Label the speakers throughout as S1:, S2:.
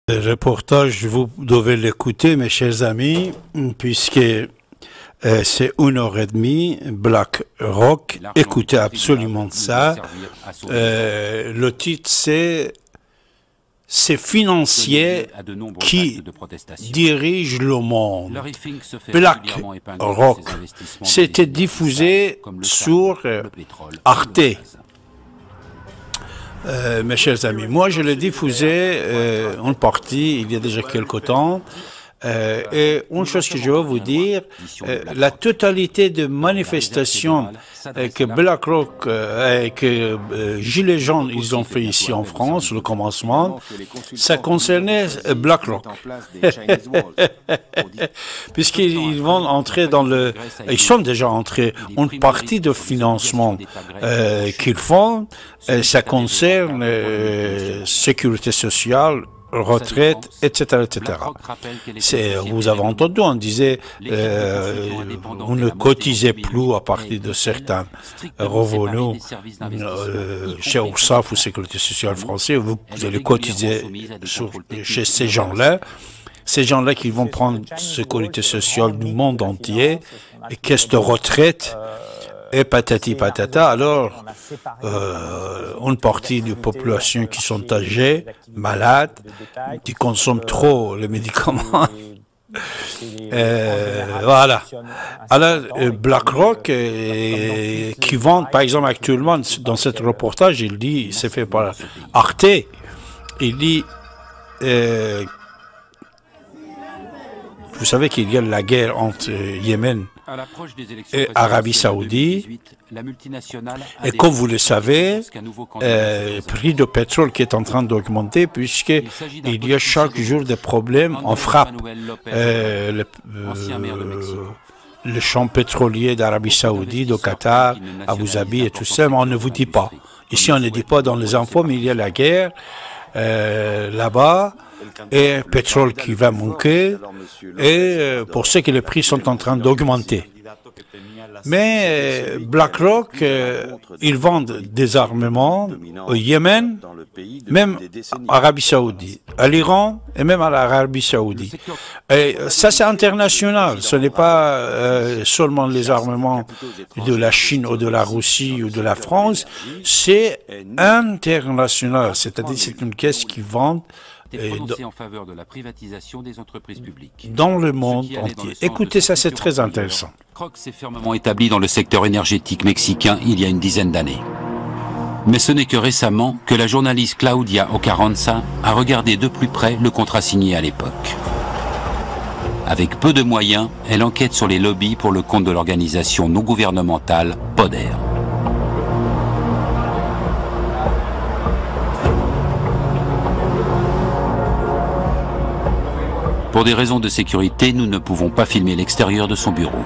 S1: Le reportage, vous devez l'écouter, mes chers amis, puisque c'est 1h30, BlackRock. Écoutez absolument ça. Le titre, c'est financiers qui dirigent le monde. BlackRock. C'était diffusé sur Arte. Mes chers amis, moi je l'ai diffusé en partie il y a déjà quelque temps. Et une chose que je veux vous dire, la totalité de manifestations que BlackRock et que Gilets jaunes ils ont fait ici en France, le commencement, ça concernait BlackRock. Puisqu'ils vont entrer dans le... Ils sont déjà entrés en partie de financement qu'ils font, ça concerne sécurité sociale, retraite, etc., etc. Vous avez entendu, on disait, vous ne cotisez plus à partir de certains revenus chez URSSAF ou Sécurité sociale française, vous allez cotiser chez ces gens-là. Ces gens-là qui vont prendre Sécurité sociale du monde entier, et caisse de retraite, et patati patata, alors une partie de la population qui sont âgées, malades, qui consomment trop les médicaments. Voilà. Alors, BlackRock, qui vend, par exemple, actuellement, dans ce reportage, il dit, c'est fait par Arte, il dit, vous savez qu'il y a la guerre entre Yémen et Arabie Saoudite, et comme vous le savez, le prix de pétrole qui est en train d'augmenter, puisqu'il y a chaque jour des problèmes, on frappe le champ pétrolier d'Arabie Saoudite, de Qatar, Abu Dhabi et tout ça, mais on ne vous dit pas. Ici, on ne dit pas dans les infos, mais il y a la guerre là-bas, et pétrole qui va manquer, et pour ce que les prix sont en train d'augmenter. Mais BlackRock, ils vendent des armements au Yémen, même à l'Arabie Saoudite, à l'Iran et même à l'Arabie Saoudite. Et ça, c'est international. Ce n'est pas seulement les armements de la Chine ou de la Russie ou de la France. C'est international. C'est-à-dire c'est une caisse qui vend en faveur de la privatisation des entreprises publiques dans le monde entier. Écoutez, ça c'est très intéressant.
S2: BlackRock s'est fermement établi dans le secteur énergétique mexicain il y a une dizaine d'années. Mais ce n'est que récemment que la journaliste Claudia Ocarranza a regardé de plus près le contrat signé à l'époque. Avec peu de moyens, elle enquête sur les lobbies pour le compte de l'organisation non gouvernementale PODER. Pour des raisons de sécurité, nous ne pouvons pas filmer l'extérieur de son bureau.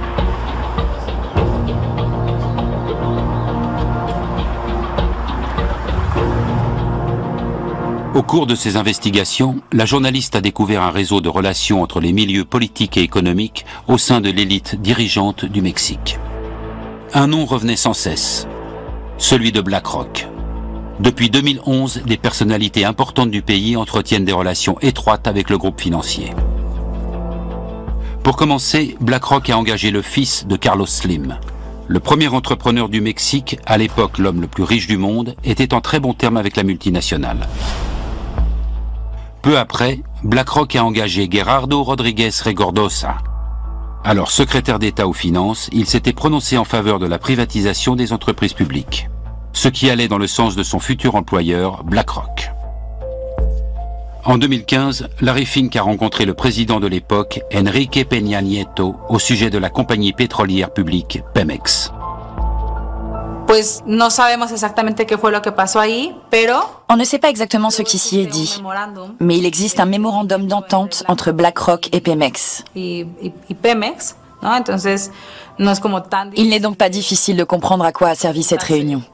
S2: Au cours de ses investigations, la journaliste a découvert un réseau de relations entre les milieux politiques et économiques au sein de l'élite dirigeante du Mexique. Un nom revenait sans cesse, celui de BlackRock. Depuis 2011, des personnalités importantes du pays entretiennent des relations étroites avec le groupe financier. Pour commencer, BlackRock a engagé le fils de Carlos Slim. Le premier entrepreneur du Mexique, à l'époque l'homme le plus riche du monde, était en très bons termes avec la multinationale. Peu après, BlackRock a engagé Gerardo Rodríguez Regordosa. Alors secrétaire d'État aux finances, il s'était prononcé en faveur de la privatisation des entreprises publiques, ce qui allait dans le sens de son futur employeur, BlackRock. En 2015, Larry Fink a rencontré le président de l'époque, Enrique Peña Nieto, au sujet de la compagnie pétrolière publique Pemex.
S3: On
S4: ne sait pas exactement ce qui s'y est dit, mais il existe un mémorandum d'entente entre BlackRock et Pemex. Il n'est donc pas difficile de comprendre à quoi a servi cette réunion.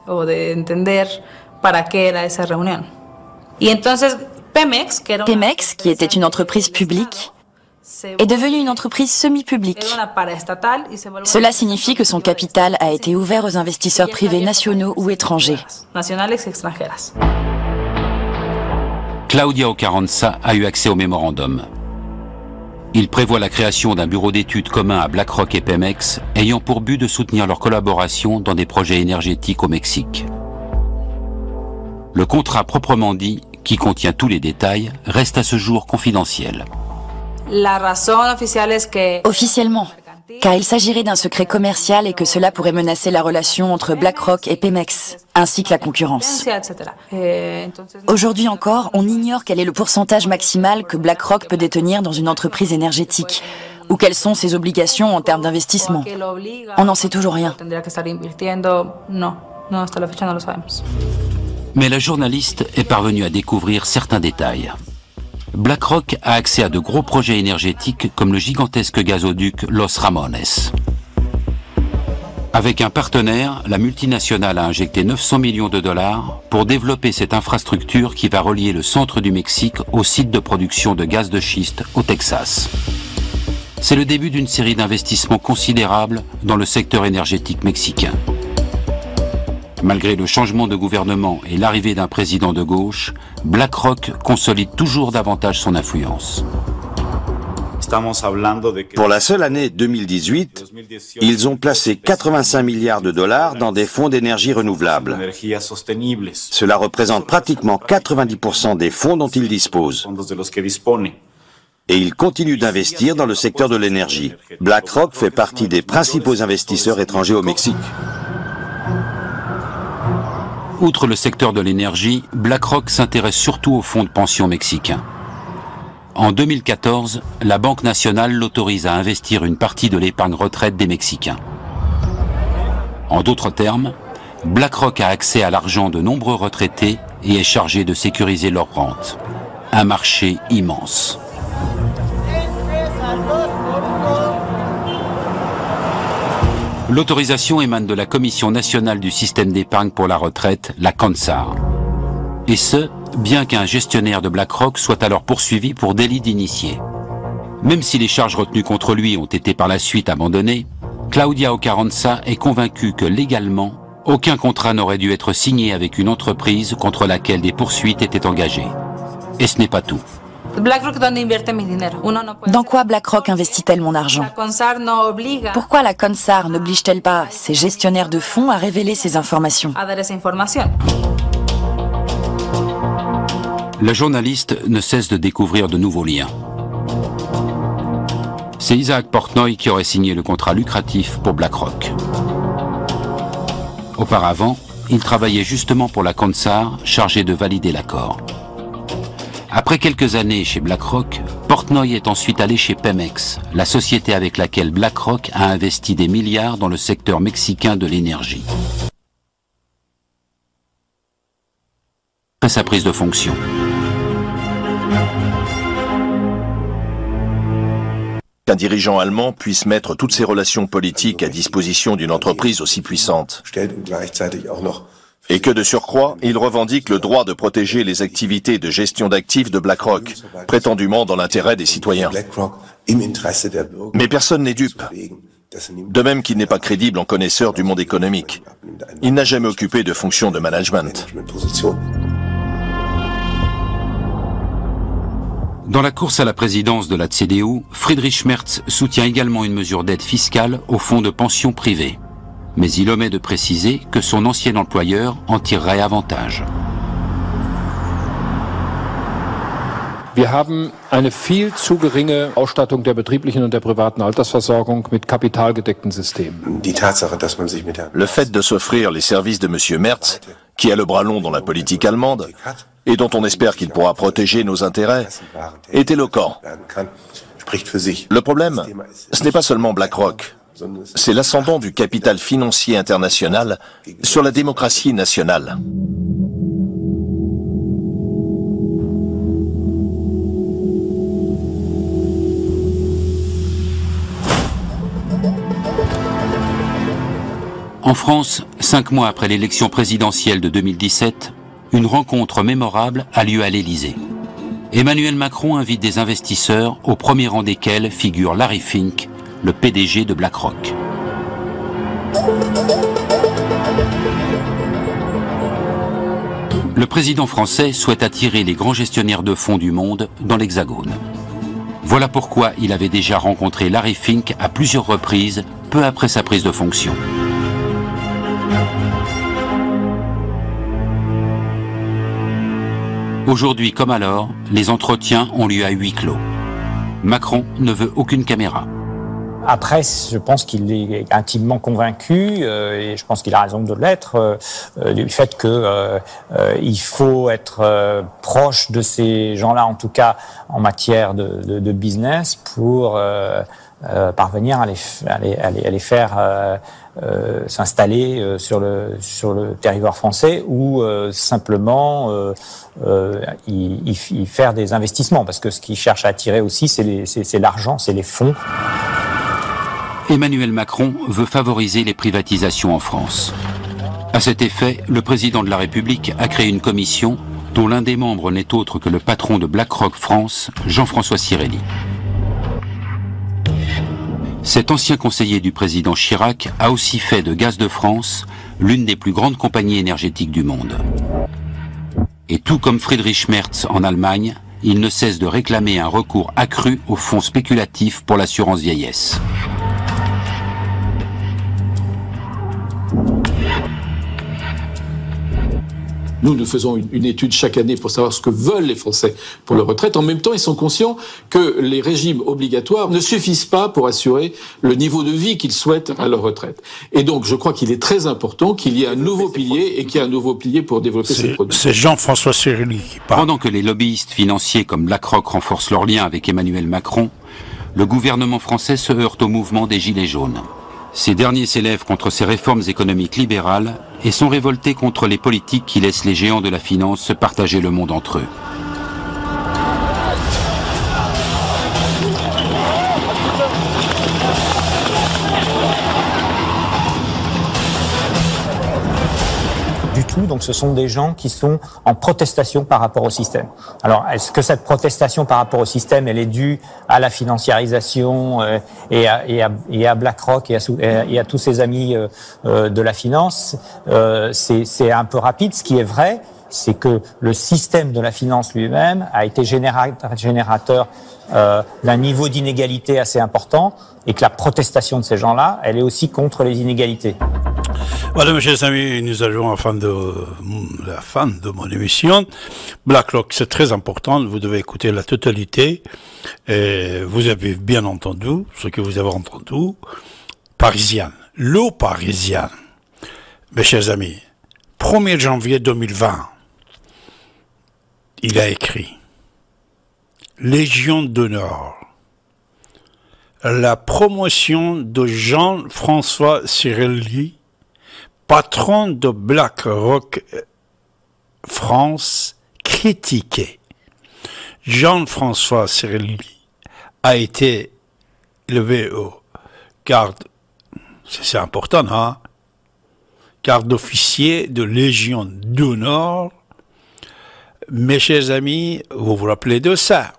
S4: Pemex, qui était une entreprise publique, est devenue une entreprise semi-publique. Cela signifie que son capital a été ouvert aux investisseurs privés nationaux ou étrangers.
S2: Claudia Ocarranza a eu accès au mémorandum. Il prévoit la création d'un bureau d'études commun à BlackRock et Pemex, ayant pour but de soutenir leur collaboration dans des projets énergétiques au Mexique. Le contrat proprement dit, qui contient tous les détails, reste à ce jour confidentiel.
S4: Officiellement, car il s'agirait d'un secret commercial et que cela pourrait menacer la relation entre BlackRock et Pemex, ainsi que la concurrence. Aujourd'hui encore, on ignore quel est le pourcentage maximal que BlackRock peut détenir dans une entreprise énergétique, ou quelles sont ses obligations en termes d'investissement. On n'en sait toujours rien.
S2: Mais la journaliste est parvenue à découvrir certains détails. BlackRock a accès à de gros projets énergétiques comme le gigantesque gazoduc Los Ramones. Avec un partenaire, la multinationale a injecté 900 millions de dollars pour développer cette infrastructure qui va relier le centre du Mexique au site de production de gaz de schiste au Texas. C'est le début d'une série d'investissements considérables dans le secteur énergétique mexicain. Malgré le changement de gouvernement et l'arrivée d'un président de gauche, BlackRock consolide toujours davantage son influence.
S3: Pour la seule année 2018, ils ont placé 85 milliards de dollars dans des fonds d'énergie renouvelable. Cela représente pratiquement 90% des fonds dont ils disposent. Et ils continuent d'investir dans le secteur de l'énergie. BlackRock fait partie des principaux investisseurs étrangers au Mexique.
S2: Outre le secteur de l'énergie, BlackRock s'intéresse surtout aux fonds de pension mexicains. En 2014, la Banque nationale l'autorise à investir une partie de l'épargne retraite des Mexicains. En d'autres termes, BlackRock a accès à l'argent de nombreux retraités et est chargé de sécuriser leur rente. Un marché immense. L'autorisation émane de la Commission nationale du système d'épargne pour la retraite, la CONSAR. Et ce, bien qu'un gestionnaire de BlackRock soit alors poursuivi pour délit d'initié. Même si les charges retenues contre lui ont été par la suite abandonnées, Claudia Ocarranza est convaincue que légalement, aucun contrat n'aurait dû être signé avec une entreprise contre laquelle des poursuites étaient engagées. Et ce n'est pas tout.
S4: Dans quoi BlackRock investit-elle mon argent? Pourquoi la CONSAR n'oblige-t-elle pas ses gestionnaires de fonds à révéler ces informations?
S2: La journaliste ne cesse de découvrir de nouveaux liens. C'est Isaac Portnoy qui aurait signé le contrat lucratif pour BlackRock. Auparavant, il travaillait justement pour la CONSAR, chargé de valider l'accord. Après quelques années chez BlackRock, Portnoy est ensuite allé chez Pemex, la société avec laquelle BlackRock a investi des milliards dans le secteur mexicain de l'énergie. Après sa prise de fonction.
S5: Qu'un dirigeant allemand puisse mettre toutes ses relations politiques à disposition d'une entreprise aussi puissante. Et que de surcroît, il revendique le droit de protéger les activités de gestion d'actifs de BlackRock, prétendument dans l'intérêt des citoyens. Mais personne n'est dupe. De même qu'il n'est pas crédible en connaisseur du monde économique. Il n'a jamais occupé de fonction de management.
S2: Dans la course à la présidence de la CDU, Friedrich Merz soutient également une mesure d'aide fiscale aux fonds de pension privés. Mais il omet de préciser que son ancien employeur en tirerait avantage.
S6: Wir haben eine viel zu geringe Ausstattung der betrieblichen und der privaten Altersversorgung mit kapitalgedeckten Systemen.
S5: Le fait de s'offrir les services de M. Merz, qui a le bras long dans la politique allemande, et dont on espère qu'il pourra protéger nos intérêts, est éloquent. Le problème, ce n'est pas seulement BlackRock. C'est l'ascendant du capital financier international sur la démocratie nationale.
S2: En France, 5 mois après l'élection présidentielle de 2017, une rencontre mémorable a lieu à l'Élysée. Emmanuel Macron invite des investisseurs, au premier rang desquels figure Larry Fink, le PDG de BlackRock. le président français souhaite attirer les grands gestionnaires de fonds du monde dans l'Hexagone. Voilà pourquoi il avait déjà rencontré Larry Fink à plusieurs reprises, peu après sa prise de fonction. Aujourd'hui comme alors, les entretiens ont lieu à huis clos. Macron ne veut aucune caméra.
S7: Après, je pense qu'il est intimement convaincu, et je pense qu'il a raison de l'être, du fait qu'il faut être proche de ces gens-là, en tout cas en matière de business, pour parvenir à les faire s'installer sur le territoire français ou simplement y faire des investissements. Parce que ce qu'ils cherchent à attirer aussi, c'est l'argent, c'est les fonds.
S2: Emmanuel Macron veut favoriser les privatisations en France. À cet effet, le président de la République a créé une commission dont l'un des membres n'est autre que le patron de BlackRock France, Jean-François Cirelli. Cet ancien conseiller du président Chirac a aussi fait de Gaz de France l'une des plus grandes compagnies énergétiques du monde. Et tout comme Friedrich Merz en Allemagne, il ne cesse de réclamer un recours accru aux fonds spéculatifs pour l'assurance vieillesse.
S8: Nous faisons une étude chaque année pour savoir ce que veulent les Français pour leur retraite. En même temps, ils sont conscients que les régimes obligatoires ne suffisent pas pour assurer le niveau de vie qu'ils souhaitent à leur retraite. Et donc, je crois qu'il est très important qu'il y ait un nouveau pilier et qu'il y ait un nouveau pilier pour développer ces produits.
S1: C'est Jean-François Cirelli qui parle.
S2: Pendant que les lobbyistes financiers comme BlackRock renforcent leurs liens avec Emmanuel Macron, le gouvernement français se heurte au mouvement des Gilets jaunes. Ces derniers s'élèvent contre ces réformes économiques libérales et sont révoltés contre les politiques qui laissent les géants de la finance se partager le monde entre eux.
S7: Donc ce sont des gens qui sont en protestation par rapport au système. Alors est-ce que cette protestation par rapport au système, elle est due à la financiarisation et à BlackRock et à tous ses amis de la finance? C'est un peu rapide. Ce qui est vrai, c'est que le système de la finance lui-même a été générateur d'un niveau d'inégalité assez important et que la protestation de ces gens-là, elle est aussi contre les inégalités.
S1: Voilà, mes chers amis, nous arrivons à la fin de mon émission. BlackRock, c'est très important, vous devez écouter la totalité. Vous avez bien entendu, ce que vous avez entendu, Parisienne, l'eau parisienne. Mes chers amis, 1er janvier 2020, il a écrit Légion d'honneur. La promotion de Jean-François Cirelli, patron de BlackRock France, critiqué. Jean-François Cirelli a été élevé au garde, c'est important, hein, garde d'officier de Légion d'honneur. Mes chers amis, vous vous rappelez de ça.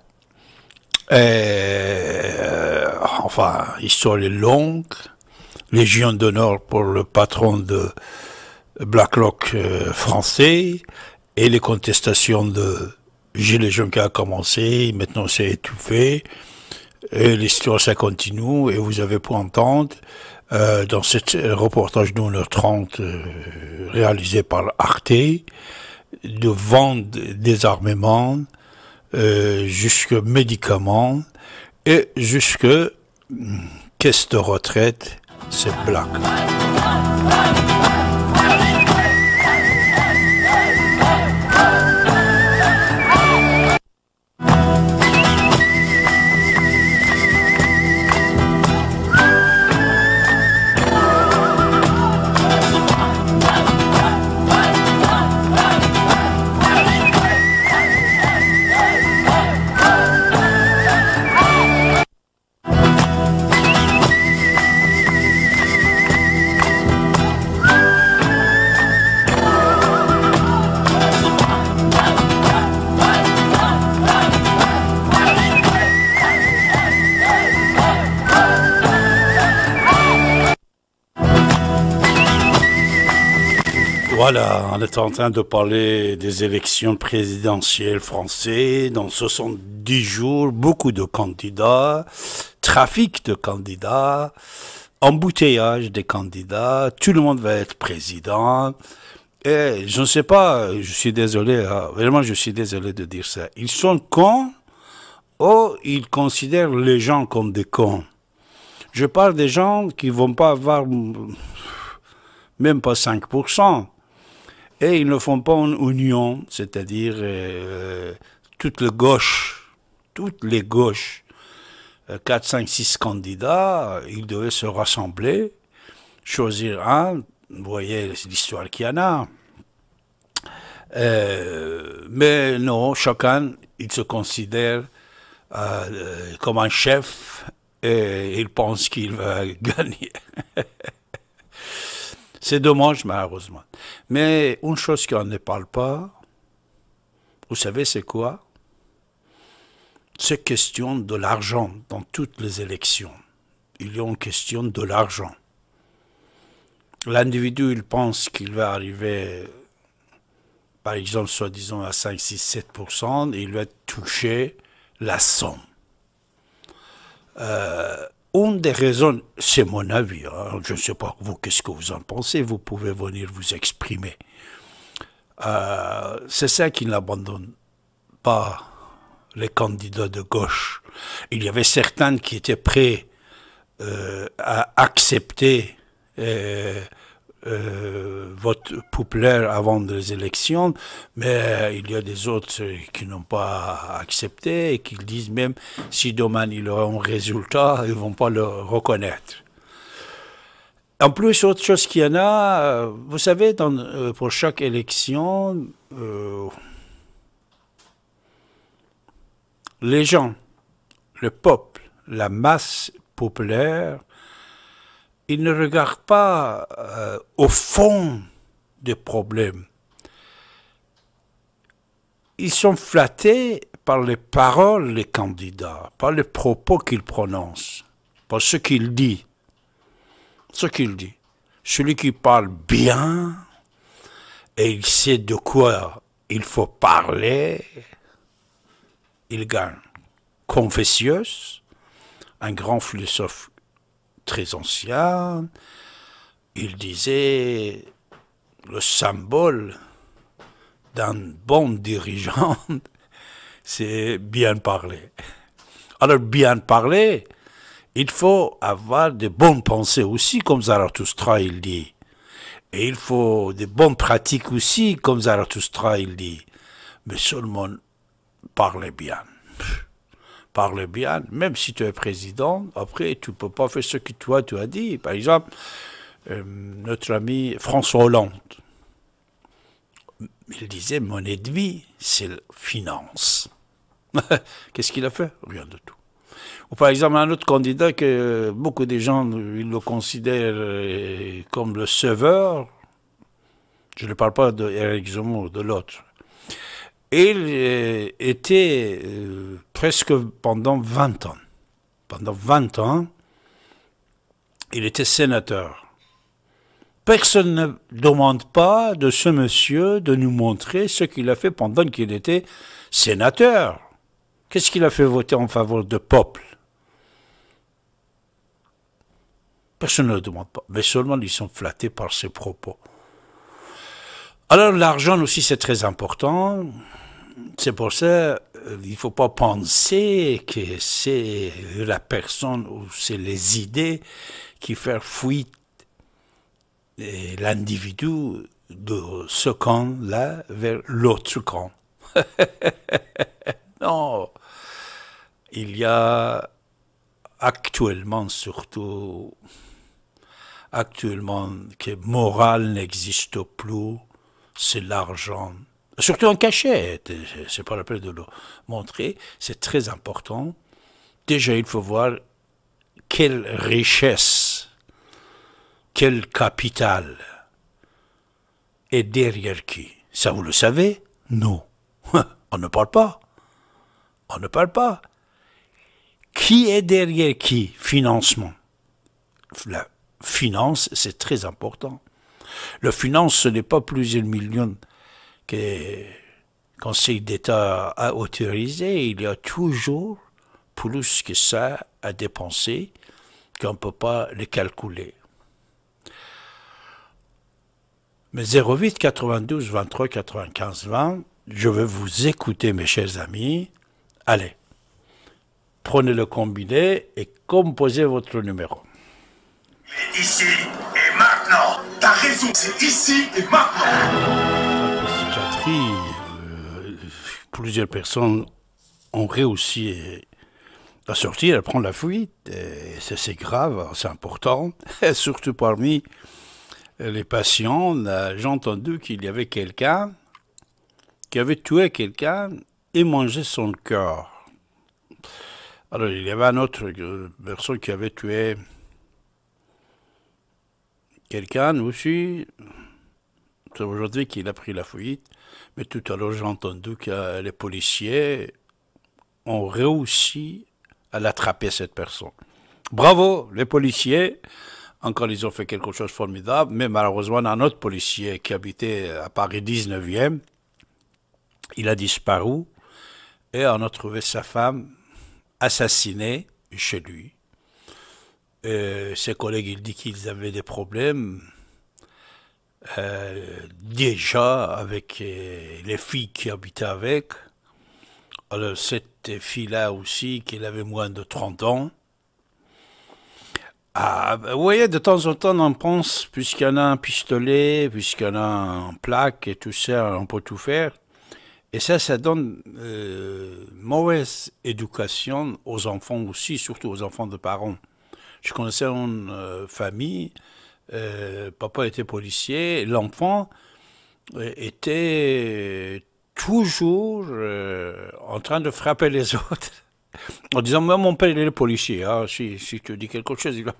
S1: Enfin, l'histoire est longue. Légion d'honneur pour le patron de BlackRock français et les contestations de Gilets jaunes qui a commencé, maintenant c'est étouffé. Et l'histoire, ça continue et vous avez pu entendre dans ce reportage d'1h30 réalisé par Arte de vendre des armements jusque médicaments et jusque caisse de retraite. C'est Black. Voilà, on est en train de parler des élections présidentielles françaises. Dans 70 jours, beaucoup de candidats, trafic de candidats, embouteillage des candidats, tout le monde va être président. Et je ne sais pas, je suis désolé, vraiment je suis désolé de dire ça. Ils sont cons ou ils considèrent les gens comme des cons. Je parle des gens qui ne vont pas avoir même pas 5%. Et ils ne font pas une union, c'est-à-dire toutes les gauches, 4, 5, 6 candidats, ils devaient se rassembler, choisir un, vous voyez l'histoire qu'il y en a. Mais non, chacun, il se considère comme un chef et il pense qu'il va gagner. C'est dommage, malheureusement. Mais une chose qu'on ne parle pas, vous savez c'est quoi? C'est question de l'argent dans toutes les élections. Il y a une question de l'argent. L'individu, il pense qu'il va arriver, par exemple, soi-disant à 5, 6, 7%, et il va toucher la somme. Une des raisons, c'est mon avis, hein, je ne sais pas vous, qu'est-ce que vous en pensez, vous pouvez venir vous exprimer. C'est ça qui n'abandonne pas les candidats de gauche. Il y avait certains qui étaient prêts à accepter vote populaire avant les élections, mais il y a des autres qui n'ont pas accepté et qui disent même si demain il y aura un résultat, ils ne vont pas le reconnaître. En plus, autre chose qu'il y en a, vous savez, pour chaque élection, les gens, le peuple, la masse populaire, ils ne regardent pas au fond des problèmes. Ils sont flattés par les paroles des candidats, par les propos qu'ils prononcent, par ce qu'ils disent. Celui qui parle bien, et il sait de quoi il faut parler, il gagne. Confucius, un grand philosophe très ancien, il disait le symbole d'un bon dirigeant, c'est bien parler. Alors bien parler, il faut avoir de bonnes pensées aussi, comme Zarathustra il dit. Et il faut de bonnes pratiques aussi, comme Zarathustra il dit. Mais seulement parler bien. Parle bien, même si tu es président, après tu ne peux pas faire ce que toi tu as dit. Par exemple, notre ami François Hollande, il disait monnaie de vie, c'est la finance. Qu'est-ce qu'il a fait? Rien de tout. Ou par exemple, un autre candidat que beaucoup de gens ils le considèrent comme le sauveur, je ne parle pas d'Éric Zemmour, de l'autre. Il était presque pendant 20 ans. Pendant 20 ans, il était sénateur. Personne ne demande pas de ce monsieur de nous montrer ce qu'il a fait pendant qu'il était sénateur. Qu'est-ce qu'il a fait voter en faveur du peuple? Personne ne le demande pas. Mais seulement ils sont flattés par ses propos. Alors l'argent aussi c'est très important. C'est pour ça il ne faut pas penser que c'est la personne ou c'est les idées qui font fuir l'individu de ce camp-là vers l'autre camp. Non, il y a actuellement surtout que morale n'existe plus, c'est l'argent. Surtout en cachette, c'est pas la peine de le montrer, c'est très important. Déjà, il faut voir quelle richesse, quel capital est derrière qui. Ça, vous le savez? Non. On ne parle pas. On ne parle pas. Qui est derrière qui? Financement. La finance, c'est très important. Le finance, ce n'est pas plusieurs millions que le Conseil d'État a autorisé. Il y a toujours plus que ça à dépenser qu'on ne peut pas les calculer. Mais 08 92 23 95 20, je vais vous écouter, mes chers amis. Allez, prenez le combiné et composez votre numéro.
S9: Ici et maintenant. T'as raison, c'est ici et maintenant.
S1: La psychiatrie, plusieurs personnes ont réussi à sortir, à prendre la fuite. C'est grave, c'est important. Et surtout parmi les patients, j'ai entendu qu'il y avait quelqu'un qui avait tué quelqu'un et mangé son cœur. Alors, il y avait une autre personne qui avait tué quelqu'un aussi. C'est aujourd'hui qu'il a pris la fuite. Mais tout à l'heure, j'ai entendu que les policiers ont réussi à l'attraper, cette personne. Bravo, les policiers. Encore, ils ont fait quelque chose de formidable. Mais malheureusement, un autre policier qui habitait à Paris 19e, il a disparu. Et on a trouvé sa femme assassinée chez lui. Et ses collègues, ils disent qu'ils avaient des problèmes déjà avec les filles qui habitaient avec. Alors cette fille-là aussi, qui avait moins de 30 ans. Ah, vous voyez, de temps en temps, on pense, puisqu'il y en a un pistolet, puisqu'il y en a un plaque et tout ça, on peut tout faire. Et ça donne mauvaise éducation aux enfants aussi, surtout aux enfants de parents. Je connaissais une famille, papa était policier, l'enfant était toujours en train de frapper les autres, en disant, moi, mon père, il est policier, hein, si tu dis quelque chose, il va...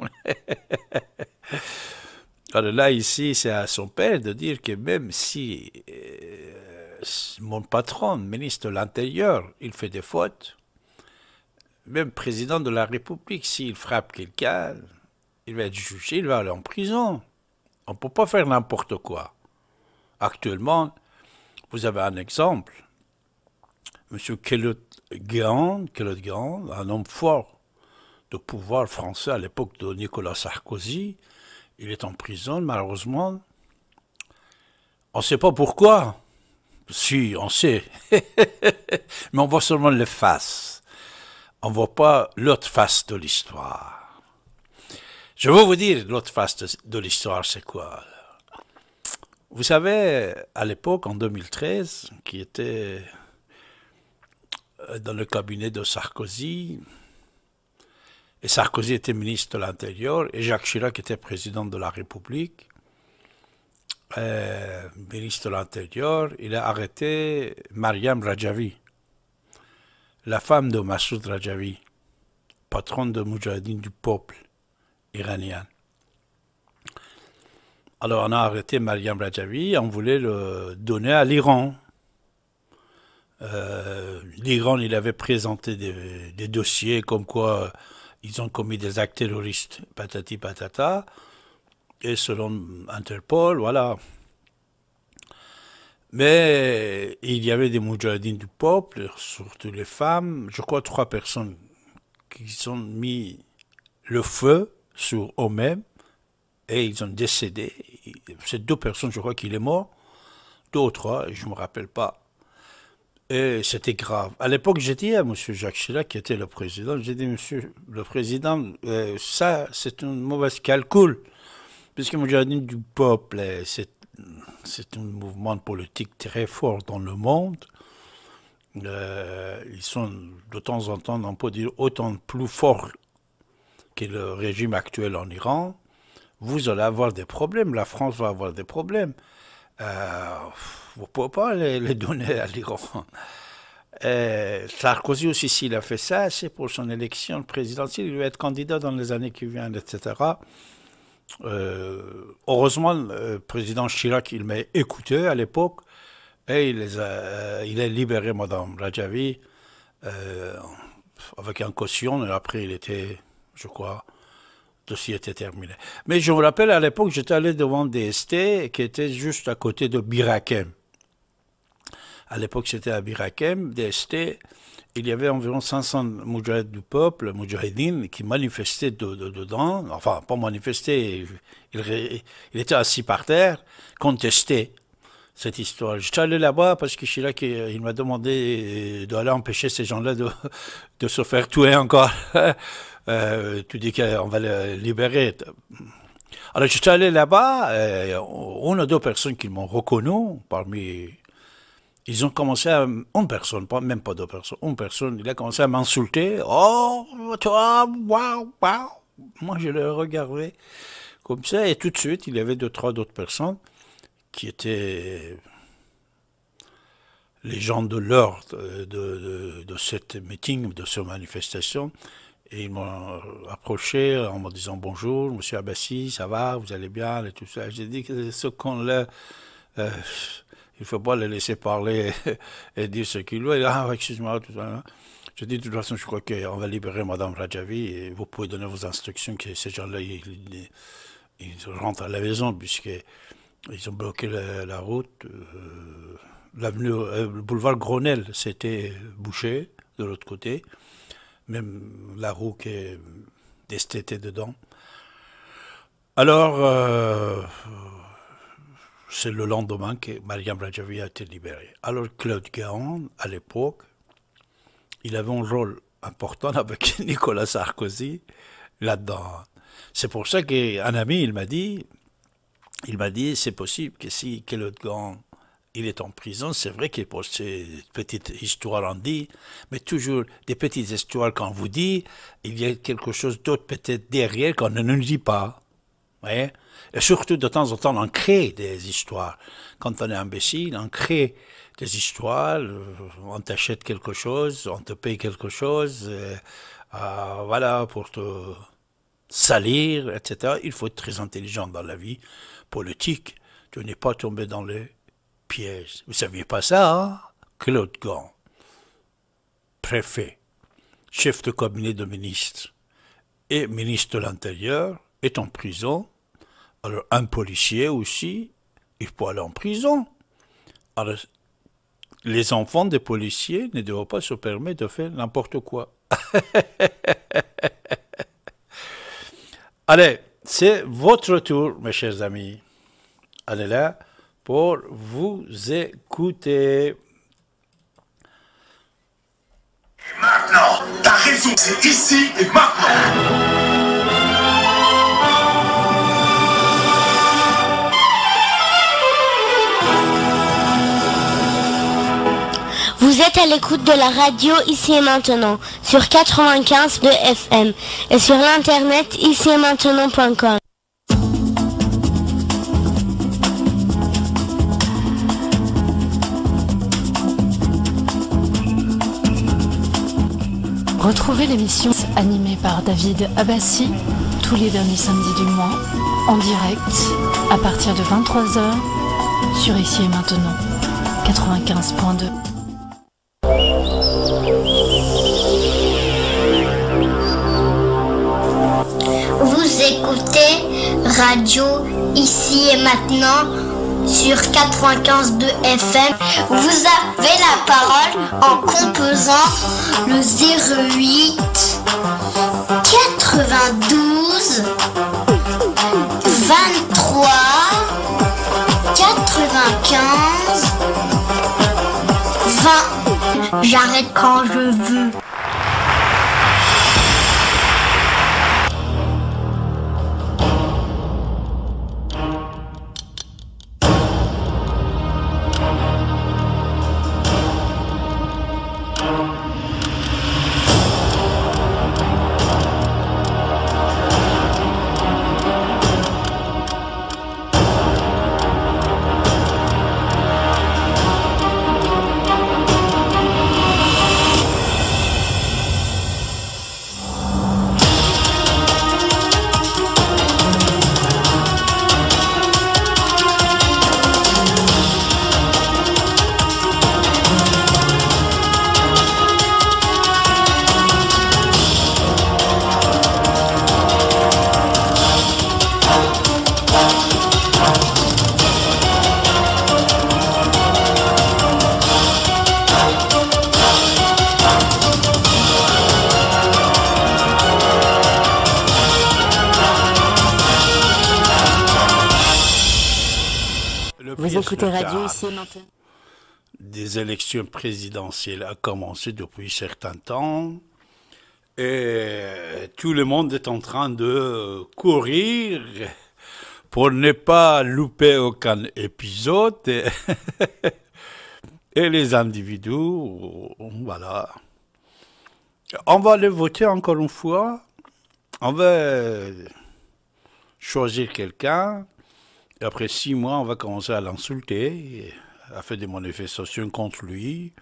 S1: Alors là, ici, c'est à son père de dire que même si mon patron, ministre de l'Intérieur, il fait des fautes, même président de la République, s'il frappe quelqu'un, il va être jugé, il va aller en prison. On ne peut pas faire n'importe quoi. Actuellement, vous avez un exemple. M. Kellogg-Grant, un homme fort de pouvoir français à l'époque de Nicolas Sarkozy, il est en prison, malheureusement. On ne sait pas pourquoi. Si, on sait. Mais on voit seulement les faces. On ne voit pas l'autre face de l'histoire. Je veux vous dire, l'autre face de l'histoire, c'est quoi? Vous savez, à l'époque, en 2013, qui était dans le cabinet de Sarkozy, et Sarkozy était ministre de l'Intérieur, et Jacques Chirac était président de la République, ministre de l'Intérieur, il a arrêté Mariam Rajavi, la femme de Massoud Rajavi, patronne de Moudjahidine du peuple iranien. Alors on a arrêté Mariam Rajavi, on voulait le donner à l'Iran. L'Iran, il avait présenté des dossiers comme quoi ils ont commis des actes terroristes, patati patata, et selon Interpol, voilà. Mais il y avait des moudjahidines du peuple, surtout les femmes, je crois 3 personnes qui ont mis le feu sur eux-mêmes et ils ont décédé. Ces 2 personnes, je crois qu'il est mort, 2 ou 3, je ne me rappelle pas. Et c'était grave. À l'époque, j'ai dit à M. Jacques Chirac, qui était le président, j'ai dit, Monsieur le Président, ça, c'est un mauvais calcul, puisque le moudjahidine du peuple, c'est un mouvement politique très fort dans le monde. Ils sont de temps en temps, on peut dire, autant plus forts que le régime actuel en Iran. Vous allez avoir des problèmes, la France va avoir des problèmes. Vous ne pouvez pas les donner à l'Iran. Sarkozy aussi, s'il a fait ça, c'est pour son élection présidentielle. Il va être candidat dans les années qui viennent, etc. Heureusement, le président Chirac, il m'a écouté à l'époque et il a libéré Mme Rajavi avec un caution. Et après, il était, je crois, dossier était terminé. Mais je me rappelle, à l'époque, j'étais allé devant DST, qui était juste à côté de Birakem. À l'époque, c'était à Birakem, DST. Il y avait environ 500 moudjahidines du peuple, moudjahidines, qui manifestaient dedans. Enfin, pas manifestaient, il était assis par terre, contestaient cette histoire. J'étais allé là-bas parce que Chirac, il m'a demandé d'aller empêcher ces gens-là de se faire tuer encore. Tu dis qu'on va les libérer. Alors, j'étais allé là-bas, on a 2 personnes qui m'ont reconnu parmi... Ils ont commencé à... Une personne, même pas 2 personnes, une personne, il a commencé à m'insulter. Oh, toi, waouh, waouh. Moi, je le regardais comme ça, et tout de suite, il y avait 2-3 d'autres personnes qui étaient les gens de l'ordre de cette meeting, de cette manifestation. Et ils m'ont approché en me disant bonjour, monsieur Abbassi, ça va, vous allez bien, et tout ça. J'ai dit que ce qu'on-là, il ne faut pas les laisser parler et dire ce qu'il veut. Ah, excuse-moi, tout ça. J'ai dit, de toute façon, je crois qu'on va libérer Mme Rajavi et vous pouvez donner vos instructions que ces gens-là, ils rentrent à la maison puisqu'ils ont bloqué la route. L'avenue, le boulevard Grenelle, c'était bouché de l'autre côté. Même la roue qui est était dedans. Alors, c'est le lendemain que Mariam Rajavi a été libérée. Alors, Claude Guéant, à l'époque, il avait un rôle important avec Nicolas Sarkozy là-dedans. C'est pour ça qu'un ami, il m'a dit, c'est possible que si Claude Guéant il est en prison, c'est vrai qu'il pose ces petites histoires en dit, mais toujours des petites histoires qu'on vous dit, il y a quelque chose d'autre peut-être derrière qu'on ne nous dit pas. Ouais? Et surtout, de temps en temps, on crée des histoires. Quand on est imbécile, on crée des histoires, on t'achète quelque chose, on te paye quelque chose, voilà, pour te salir, etc. Il faut être très intelligent dans la vie politique. Tu n'es pas tombé dans les piège. Vous ne saviez pas ça, hein? Claude Guéant, préfet, chef de cabinet de ministre et ministre de l'Intérieur, est en prison. Alors, un policier aussi, il peut aller en prison. Alors, les enfants des policiers ne doivent pas se permettre de faire n'importe quoi. Allez, c'est votre tour, mes chers amis. Allez là. Pour vous écouter.
S9: Et maintenant, t'as raison, c'est ici et maintenant.
S10: Vous êtes à l'écoute de la radio Ici et Maintenant sur 95 de FM et sur l'internet icietmaintenant.com.
S11: Retrouvez l'émission animée par David Abbassi tous les derniers samedis du mois, en direct, à partir de 23h, sur Ici et Maintenant, 95.2.
S10: Vous écoutez Radio Ici et Maintenant sur 95.2 FM. Vous avez la parole en composant le 08 92 23 95 20. J'arrête quand je veux.
S1: pièce
S10: écoutez
S1: de
S10: Radio
S1: théâtre
S10: ici et maintenant.
S1: des élections présidentielles a commencé depuis un certain temps. Et tout le monde est en train de courir pour ne pas louper aucun épisode. Et les individus, voilà. On va les voter encore une fois. On va choisir quelqu'un. Et après 6 mois, on va commencer à l'insulter, à faire des manifestations contre lui.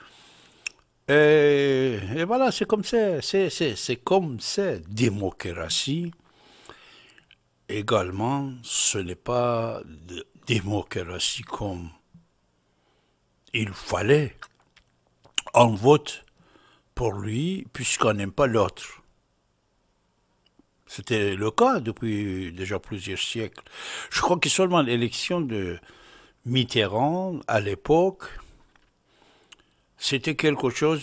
S1: Et voilà, c'est comme ça. C'est comme ça. Démocratie. Également, ce n'est pas de démocratie comme il fallait. On vote pour lui puisqu'on n'aime pas l'autre. C'était le cas depuis déjà plusieurs siècles. Je crois que seulement l'élection de Mitterrand, à l'époque, c'était quelque chose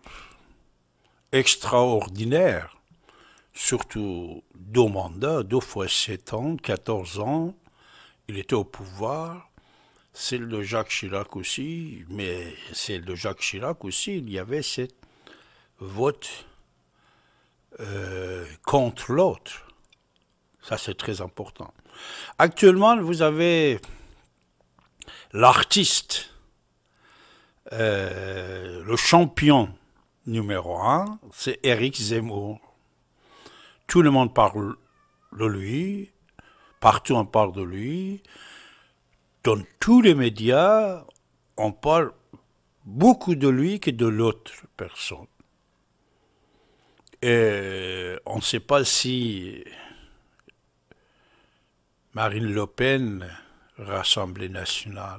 S1: d'extraordinaire. Surtout 2 mandats, 2 fois 7 ans, 14 ans, il était au pouvoir. Celle de Jacques Chirac aussi, mais celle de Jacques Chirac aussi, il y avait ce vote contre l'autre. Ça, c'est très important. Actuellement, vous avez l'artiste, le champion numéro 1, c'est Éric Zemmour. Tout le monde parle de lui, partout on parle de lui. Dans tous les médias, on parle beaucoup de lui que de l'autre personne. Et on ne sait pas si Marine Le Pen, Rassemblement national,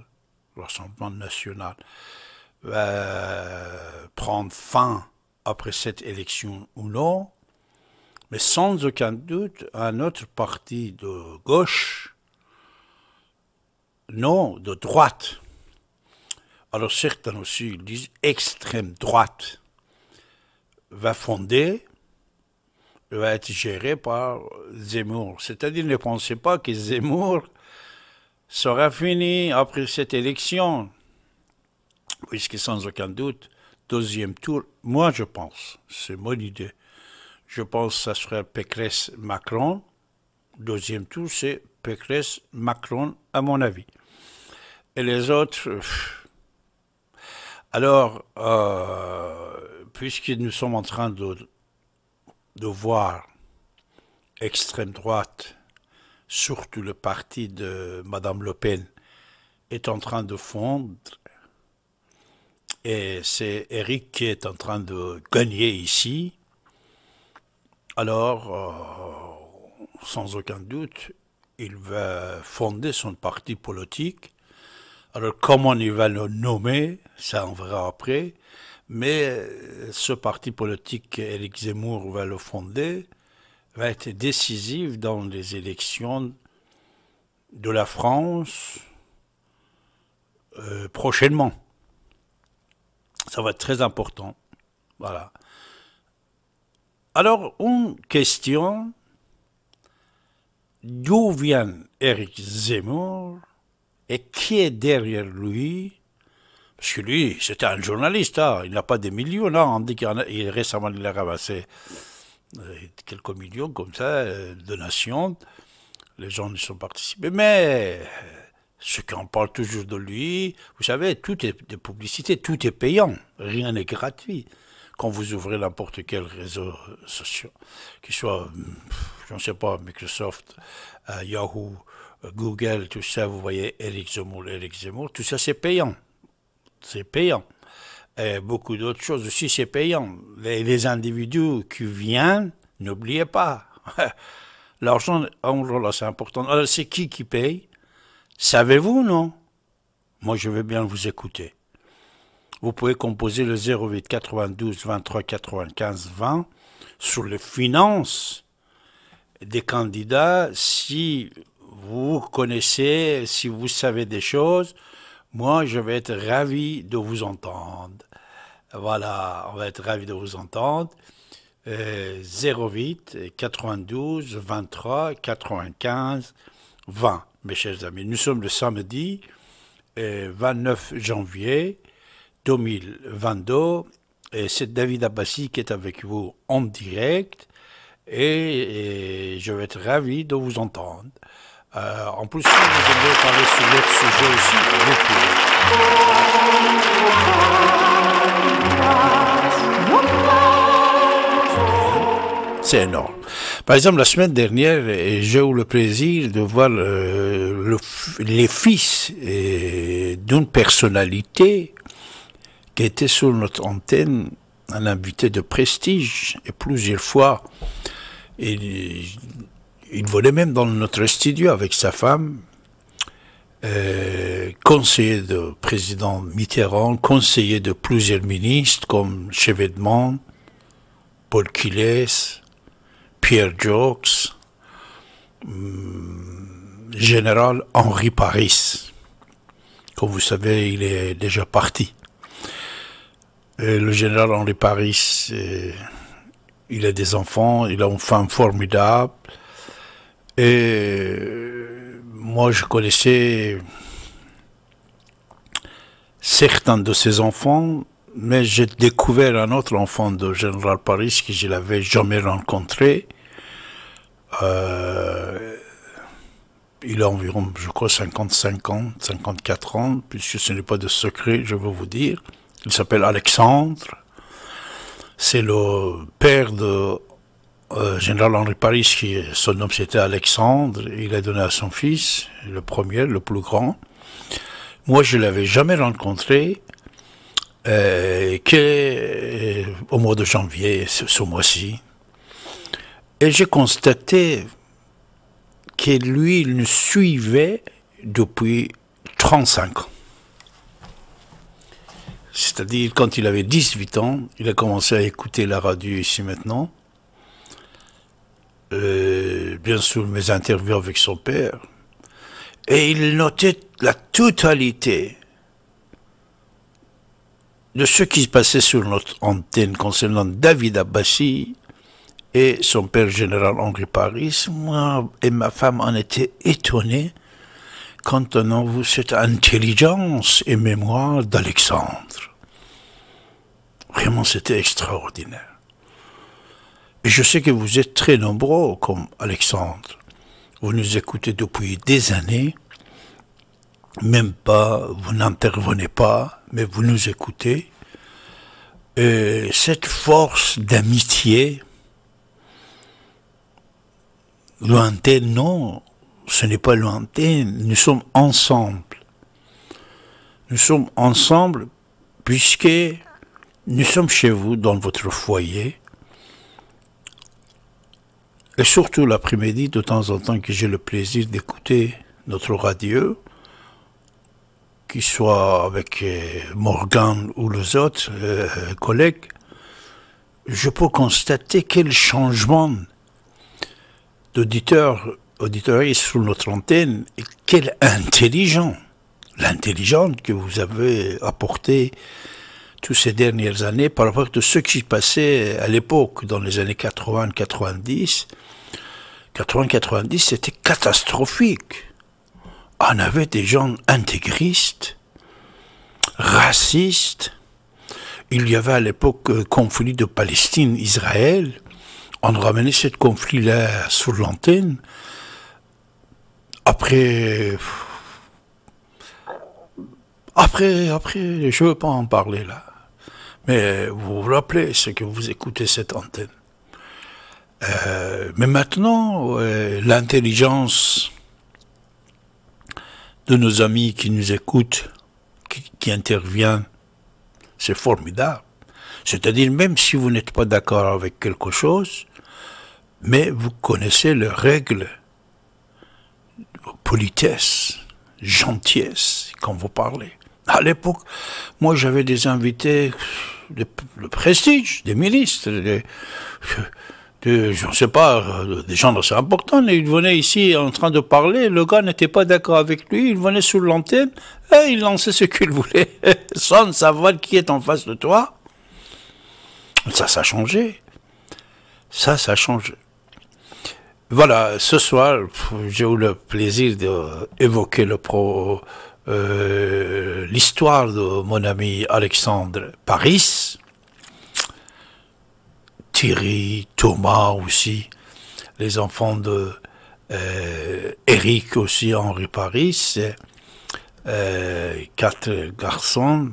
S1: va prendre fin après cette élection ou non. Mais sans aucun doute, un autre parti de gauche, non, de droite. Alors certains aussi disent extrême droite va fonder, va être géré par Zemmour. C'est-à-dire, ne pensez pas que Zemmour sera fini après cette élection, puisque sans aucun doute, 2e tour, moi je pense, c'est mon idée, je pense que ça sera Pécresse-Macron. 2e tour, c'est Pécresse-Macron, à mon avis. Et les autres... Alors, puisque nous sommes en train de voir extrême droite, surtout le parti de Mme Le Pen, est en train de fondre, et c'est Éric qui est en train de gagner ici, alors, sans aucun doute, il va fonder son parti politique. Alors, comment il va le nommer, ça on verra après, mais ce parti politique qu'Éric Zemmour va le fonder va être décisif dans les élections de la France prochainement. Ça va être très important. Voilà. Alors, une question, d'où vient Éric Zemmour et qui est derrière lui? Parce que lui, c'était un journaliste, hein. Il n'a pas des millions, non. On dit qu'il récemment il a ramassé quelques millions comme ça, donations. Les gens y sont participés. Mais ce qu'on parle toujours de lui, vous savez, tout est de publicité, tout est payant, rien n'est gratuit. Quand vous ouvrez n'importe quel réseau social, qu'il soit, je ne sais pas, Microsoft, Yahoo, Google, tout ça, vous voyez Éric Zemmour, tout ça c'est payant. C'est payant. Et beaucoup d'autres choses aussi, c'est payant. Les individus qui viennent, n'oubliez pas. L'argent, c'est important. Alors, c'est qui paye? Savez-vous, non? Moi, je veux bien vous écouter. Vous pouvez composer le 08 92 23 95 20 sur les finances des candidats. Si vous connaissez, si vous savez des choses, moi, je vais être ravi de vous entendre. Voilà, on va être ravi de vous entendre. 08 92 23 95 20, mes chers amis. Nous sommes le samedi 29 janvier 2022. Et c'est David Abbassi qui est avec vous en direct. Et je vais être ravi de vous entendre. En plus, si vous aimez parler sur d'autres sujets aussi, vous pouvez. C'est énorme. Par exemple, la semaine dernière, j'ai eu le plaisir de voir les fils d'une personnalité qui était sur notre antenne, un invité de prestige, et plusieurs fois, il volait même dans notre studio avec sa femme, conseiller de président Mitterrand, conseiller de plusieurs ministres comme Chevènement, Paul Quilès, Pierre Jox, général Henri Paris. Comme vous savez, il est déjà parti. Le général Henri Paris, il a des enfants, il a une femme formidable. Et moi, je connaissais certains de ses enfants, mais j'ai découvert un autre enfant de général Paris que je ne l'avais jamais rencontré. Il a environ, je crois, 55 ans, 54 ans, puisque ce n'est pas de secret, je veux vous dire. Il s'appelle Alexandre. C'est le père de général Henri Paris, son nom c'était Alexandre. Il a donné à son fils, le premier, le plus grand. Moi, je ne l'avais jamais rencontré qu'au mois de janvier, ce mois-ci. Et j'ai constaté que lui, il nous suivait depuis 35 ans. C'est-à-dire, quand il avait 18 ans, il a commencé à écouter la radio ici maintenant. Bien sûr, mes interviews avec son père. Et il notait la totalité de ce qui se passait sur notre antenne concernant David Abbassi et son père général Henri Paris. Moi et ma femme en étaient étonnés quand on a vu cette intelligence et mémoire d'Alexandre. Vraiment, c'était extraordinaire. Et je sais que vous êtes très nombreux comme Alexandre. Vous nous écoutez depuis des années, même pas, vous n'intervenez pas, mais vous nous écoutez. Et cette force d'amitié, lointaine, non, ce n'est pas lointaine, nous sommes ensemble. Nous sommes ensemble puisque nous sommes chez vous, dans votre foyer, et surtout l'après-midi, de temps en temps que j'ai le plaisir d'écouter notre radio, qu'il soit avec Morgan ou les autres collègues, je peux constater quel changement d'auditeurs sur notre antenne, et quelle intelligence, l'intelligence que vous avez apportée toutes ces dernières années par rapport à ce qui se passait à l'époque, dans les années 80-90. 80-90, c'était catastrophique. On avait des gens intégristes, racistes. Il y avait à l'époque conflit de Palestine-Israël. On ramenait ce conflit-là sur l'antenne. Après, je ne veux pas en parler là. Mais vous vous rappelez ce que vous écoutez cette antenne. Mais maintenant, l'intelligence de nos amis qui nous écoutent, qui interviennent, c'est formidable. C'est-à-dire, même si vous n'êtes pas d'accord avec quelque chose, mais vous connaissez les règles de politesse, gentillesse, quand vous parlez. À l'époque, moi j'avais des invités de prestige, des ministres, je ne sais pas, des gens assez importants. Ils venaient ici en train de parler, le gars n'était pas d'accord avec lui, il venait sur l'antenne et il lançait ce qu'il voulait, sans savoir qui est en face de toi. Ça a changé. Ça a changé. Voilà, ce soir, j'ai eu le plaisir d'évoquer l'histoire de mon ami Alexandre Paris, Thierry, Thomas aussi, les enfants de Eric aussi, Henri Paris, 4 garçons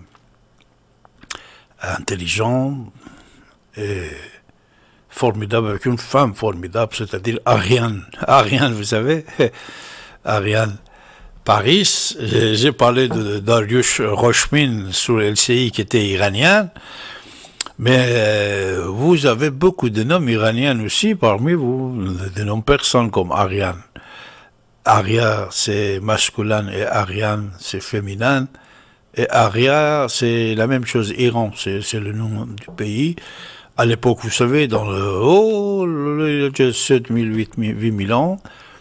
S1: intelligents et formidables, avec une femme formidable, c'est-à-dire Ariane. Ariane, vous savez, Ariane Paris. J'ai parlé de Dariush Rochmin sur LCI qui était iranien, mais vous avez beaucoup de noms iraniens aussi parmi vous, des noms personnes comme Ariane. Aria, c'est masculin et Ariane, c'est féminin. Et Aria, c'est la même chose, Iran, c'est le nom du pays. À l'époque, vous savez, dans le 7000, 8000 ans,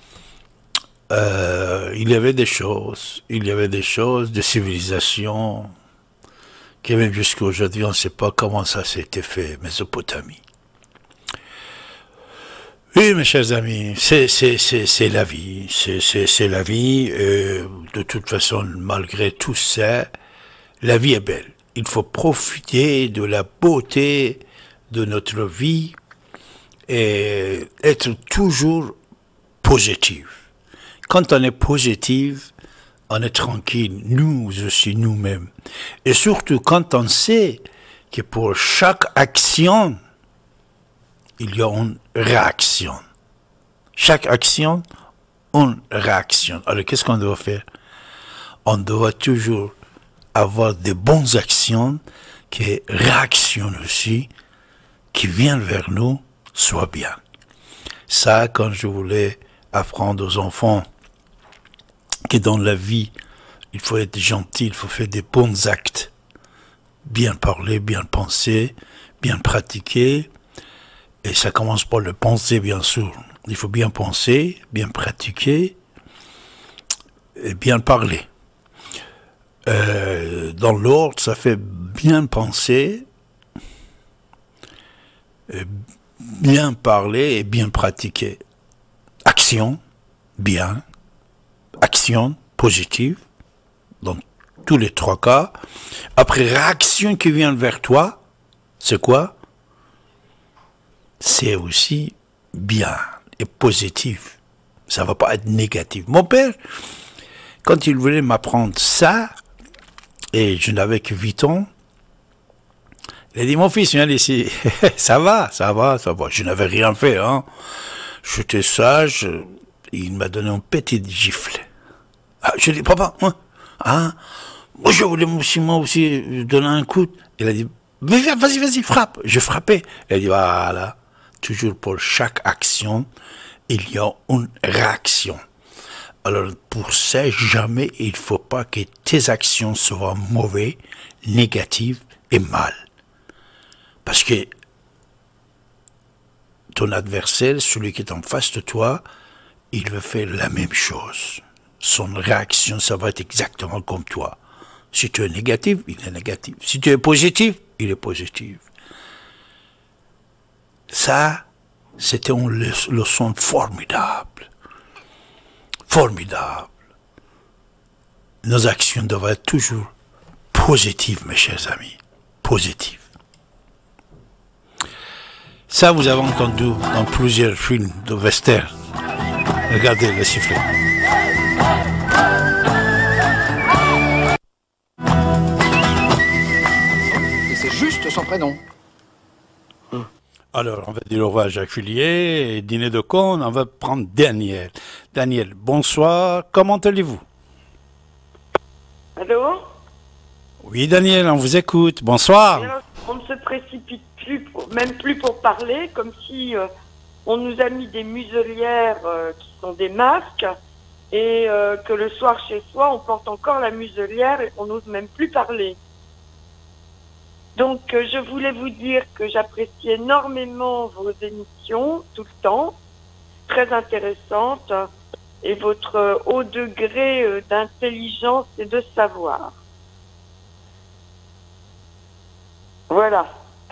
S1: il y avait des choses, de civilisation, qui même jusqu'à aujourd'hui, on ne sait pas comment ça s'était fait, Mésopotamie. Oui, mes chers amis, c'est la vie, c'est la vie, de toute façon, malgré tout ça, la vie est belle. Il faut profiter de la beauté de notre vie et être toujours positif. Quand on est positif, on est tranquille, nous aussi, nous-mêmes. Et surtout quand on sait que pour chaque action, il y a une réaction. Chaque action, une réaction. Alors qu'est-ce qu'on doit faire? On doit toujours avoir de bonnes actions qui réactionnent aussi, qui viennent vers nous, soit bien. Ça, quand je voulais apprendre aux enfants que dans la vie, il faut être gentil, il faut faire des bons actes, bien parler, bien penser, bien pratiquer, et ça commence par le penser, bien sûr. Il faut bien penser, bien pratiquer, et bien parler. Dans l'ordre, ça fait bien penser, bien parler et bien pratiquer. Action, bien. Action, positive, dans tous les 3 cas. Après, réaction qui vient vers toi, c'est quoi? C'est aussi bien et positif. Ça ne va pas être négatif. Mon père, quand il voulait m'apprendre ça, et je n'avais que 8 ans, il a dit, mon fils, viens ici. Ça va. Je n'avais rien fait, hein. J'étais sage, il m'a donné un petit gifle. Ah, je dis, papa, moi je voulais moi aussi donner un coup. Il a dit, vas-y, frappe. Je frappais. Il a dit, voilà, toujours pour chaque action, il y a une réaction. Alors, pour ça, jamais il ne faut pas que tes actions soient mauvaises, négatives et mal. Parce que ton adversaire, celui qui est en face de toi, il va faire la même chose. Son réaction, ça va être exactement comme toi. Si tu es négatif, il est négatif. Si tu es positif, il est positif. Ça, c'était une leçon formidable. Formidable. Nos actions doivent être toujours positives, mes chers amis. Positives. Ça, vous avez entendu dans plusieurs films de western. Regardez le sifflet.
S12: Et c'est juste son prénom.
S1: Alors, on va dire au revoir à Jacques Fillier et dîner de con, on va prendre Daniel. Daniel, bonsoir, comment allez-vous?
S13: Allô?
S1: Oui, Daniel, on vous écoute, bonsoir.
S13: Alors, on ne se précipite plus, même plus pour parler, comme si on nous a mis des muselières qui sont des masques, et que le soir chez soi, on porte encore la muselière et on n'ose même plus parler. Donc, je voulais vous dire que j'apprécie énormément vos émissions, tout le temps, très intéressantes, et votre haut degré d'intelligence et de savoir. Voilà.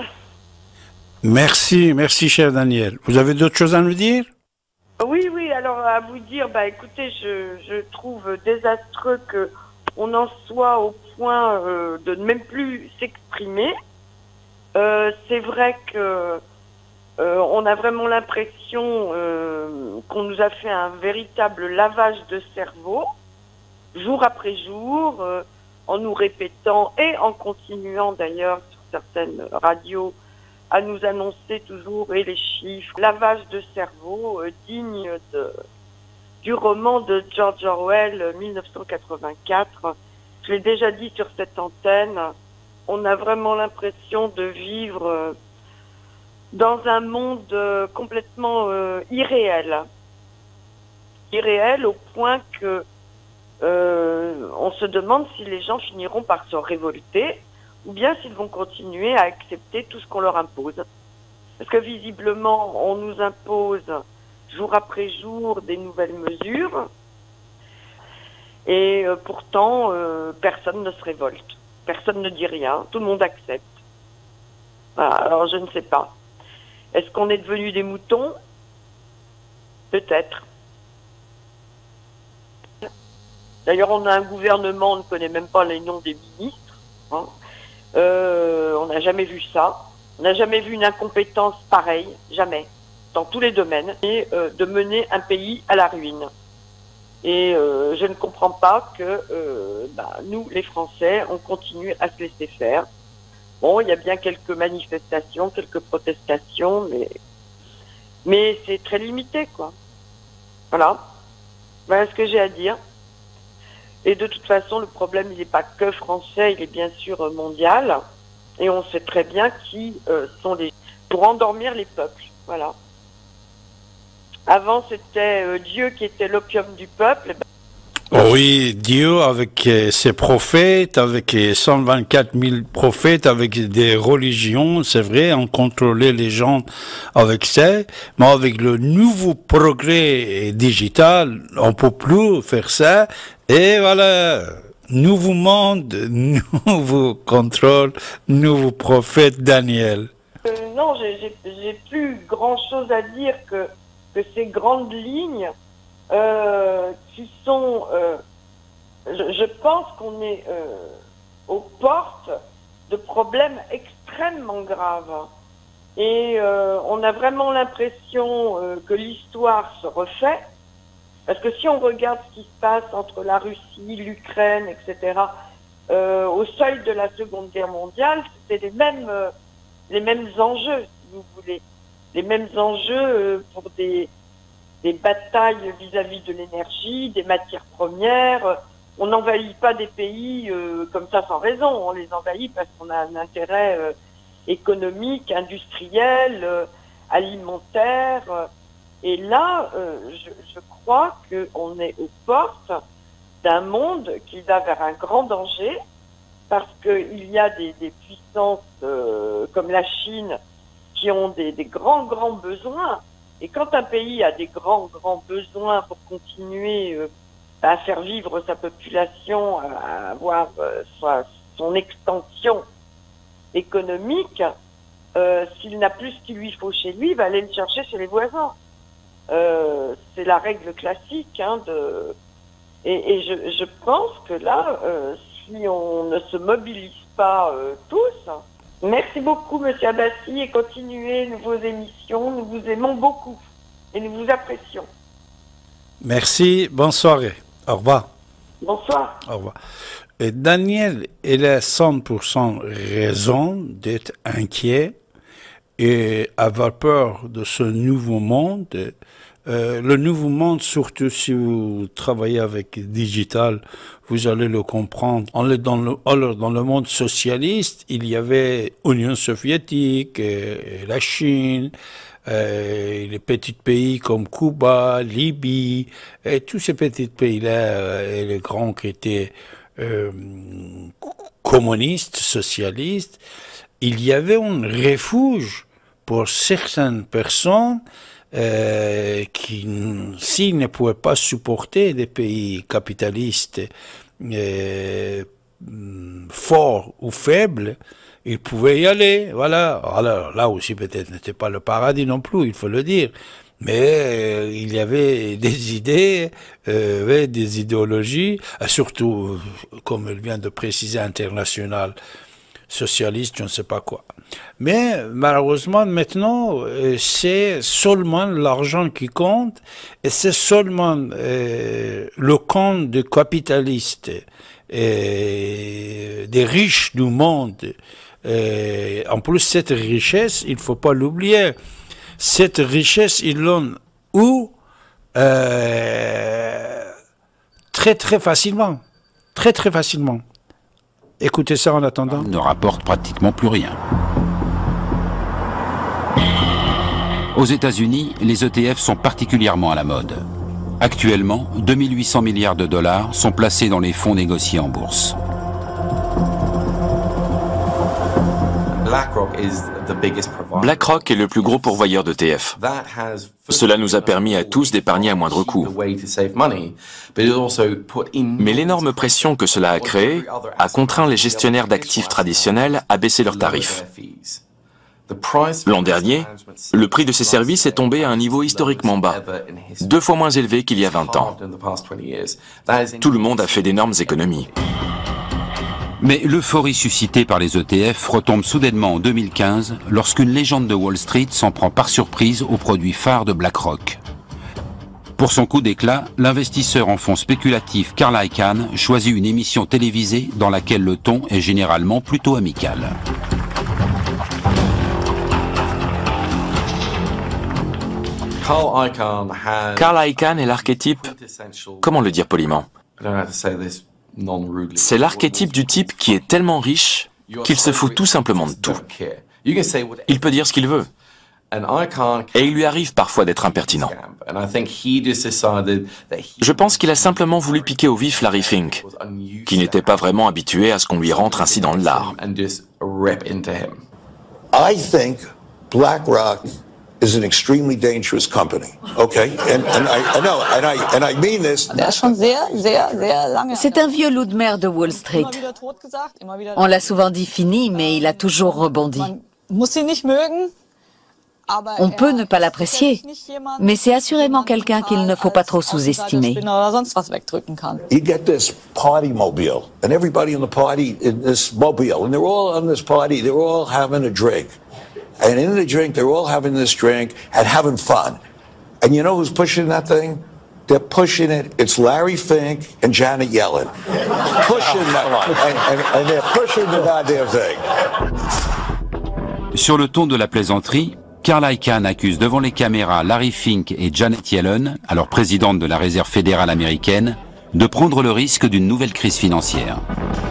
S1: Merci, cher Daniel. Vous avez d'autres choses à nous dire?
S13: Oui, alors à vous dire, écoutez, je trouve désastreux que on en soit au point de ne même plus s'exprimer. C'est vrai que on a vraiment l'impression qu'on nous a fait un véritable lavage de cerveau, jour après jour, en nous répétant et en continuant d'ailleurs sur certaines radios à nous annoncer toujours et les chiffres. Lavage de cerveau digne du roman de George Orwell, 1984. Je l'ai déjà dit sur cette antenne, on a vraiment l'impression de vivre dans un monde complètement irréel. Irréel au point que on se demande si les gens finiront par se révolter ou bien s'ils vont continuer à accepter tout ce qu'on leur impose. Parce que visiblement, on nous impose jour après jour des nouvelles mesures et pourtant personne ne se révolte, personne ne dit rien, tout le monde accepte. Voilà, alors je ne sais pas. Est-ce qu'on est devenus des moutons? Peut-être. D'ailleurs, on a un gouvernement, on ne connaît même pas les noms des ministres. Hein. On n'a jamais vu ça. On n'a jamais vu une incompétence pareille, jamais, dans tous les domaines, et de mener un pays à la ruine. Et je ne comprends pas que nous, les Français, on continue à se laisser faire. Bon, il y a bien quelques manifestations, quelques protestations, mais c'est très limité, quoi. Voilà. Voilà ce que j'ai à dire. Et de toute façon, le problème, il n'est pas que français, il est bien sûr mondial. Et on sait très bien qui sont les... pour endormir les peuples. Voilà. Avant, c'était Dieu qui était l'opium du peuple.
S1: Oui, Dieu avec ses prophètes, avec 124 000 prophètes, avec des religions, c'est vrai, on contrôlait les gens avec ça, mais avec le nouveau progrès digital, on peut plus faire ça, et voilà, nouveau monde, nouveau contrôle, nouveau prophète Daniel.
S13: Non, j'ai plus grand chose à dire que ces grandes lignes qui sont, je pense qu'on est aux portes de problèmes extrêmement graves. Et on a vraiment l'impression que l'histoire se refait. Parce que si on regarde ce qui se passe entre la Russie, l'Ukraine, etc., au seuil de la Seconde Guerre mondiale, c'était les mêmes enjeux, si vous voulez. Les mêmes enjeux pour des batailles vis-à-vis de l'énergie, des matières premières. On n'envahit pas des pays comme ça sans raison. On les envahit parce qu'on a un intérêt économique, industriel, alimentaire. Et là, je crois qu'on est aux portes d'un monde qui va vers un grand danger parce qu'il y a des puissances comme la Chine qui ont des grands besoins. Et quand un pays a des grands besoins pour continuer à faire vivre sa population, à avoir son extension économique, s'il n'a plus ce qu'il lui faut chez lui, il va aller le chercher chez les voisins. C'est la règle classique. Hein, et je pense que là, si on ne se mobilise pas tous... Merci beaucoup, Monsieur Abbassi, et continuez vos émissions. Nous vous aimons beaucoup et nous vous apprécions.
S1: Merci, bonne soirée. Au revoir.
S13: Bonsoir.
S1: Au revoir. Et Daniel, il a 100% raison d'être inquiet et avoir peur de ce nouveau monde. Le nouveau monde, surtout si vous travaillez avec digital, vous allez le comprendre. Dans le monde socialiste, il y avait l'Union soviétique, et la Chine, les petits pays comme Cuba, Libye, et tous ces petits pays-là, et les grands qui étaient communistes, socialistes. Il y avait un refuge pour certaines personnes qui, s'ils ne pouvaient pas supporter des pays capitalistes forts ou faibles, ils pouvaient y aller. Voilà. Alors là aussi, peut-être, n'était pas le paradis non plus, il faut le dire. Mais il y avait des idées, des idéologies, surtout, comme elle vient de préciser, internationales, socialistes, je ne sais pas quoi. Mais malheureusement, maintenant, c'est seulement l'argent qui compte, et c'est seulement le compte des capitalistes, des riches du monde. En plus, cette richesse, il ne faut pas l'oublier, cette richesse, ils l'ont où très très facilement. Très très facilement. Écoutez ça en attendant.
S2: Ne rapporte pratiquement plus rien. Aux États-Unis, les ETF sont particulièrement à la mode. Actuellement, 2800 milliards de dollars sont placés dans les fonds négociés en bourse.
S14: BlackRock est le plus gros pourvoyeur d'ETF. Cela nous a permis à tous d'épargner à moindre coût. Mais l'énorme pression que cela a créée a contraint les gestionnaires d'actifs traditionnels à baisser leurs tarifs. L'an dernier, le prix de ces services est tombé à un niveau historiquement bas, 2 fois moins élevé qu'il y a 20 ans. Tout le monde a fait d'énormes économies.
S2: Mais l'euphorie suscitée par les ETF retombe soudainement en 2015 lorsqu'une légende de Wall Street s'en prend par surprise aux produits phares de BlackRock. Pour son coup d'éclat, l'investisseur en fonds spéculatif Carl Icahn choisit une émission télévisée dans laquelle le ton est généralement plutôt amical.
S14: Carl Icahn est l'archétype, comment le dire poliment? C'est l'archétype du type qui est tellement riche qu'il se fout tout simplement de tout. Il peut dire ce qu'il veut. Et il lui arrive parfois d'être impertinent. Je pense qu'il a simplement voulu piquer au vif Larry Fink, qui n'était pas vraiment habitué à ce qu'on lui rentre ainsi dans le lard.
S15: I think BlackRock is an extremely dangerous company. Okay, and I mean this.
S4: C'est un vieux loup de mer de Wall Street. On l'a souvent dit fini, mais il a toujours rebondi. On peut ne pas l'apprécier, mais c'est assurément quelqu'un qu'il ne faut pas trop sous-estimer.
S15: You get this party mobile, and everybody in the party in this mobile, and they're all on this party, they're all having a drink. And in the drink, they're all having this drink and having fun. And you know who's pushing that thing? They're pushing it. It's Larry Fink and Janet Yellen. Pushing that, and they're pushing the goddamn thing.
S2: Sur le ton de la plaisanterie, Carl Icahn accuse devant les caméras Larry Fink et Janet Yellen, alors présidente de la Réserve fédérale américaine, de prendre le risque d'une nouvelle crise financière.